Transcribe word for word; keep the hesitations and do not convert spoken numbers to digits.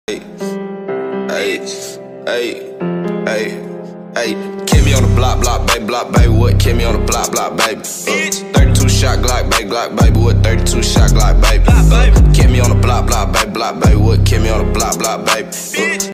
Hey, hey, hey, hey, hey. Kill me on the block, block, baby, block, baby. What? Kill me on the block, block, baby. Uh, thirty-two shot Glock, baby, Glock, baby. What? thirty-two shot Glock, baby. Uh, kill me on the block, block, baby, block, baby. What? Kill me on the block, block, baby.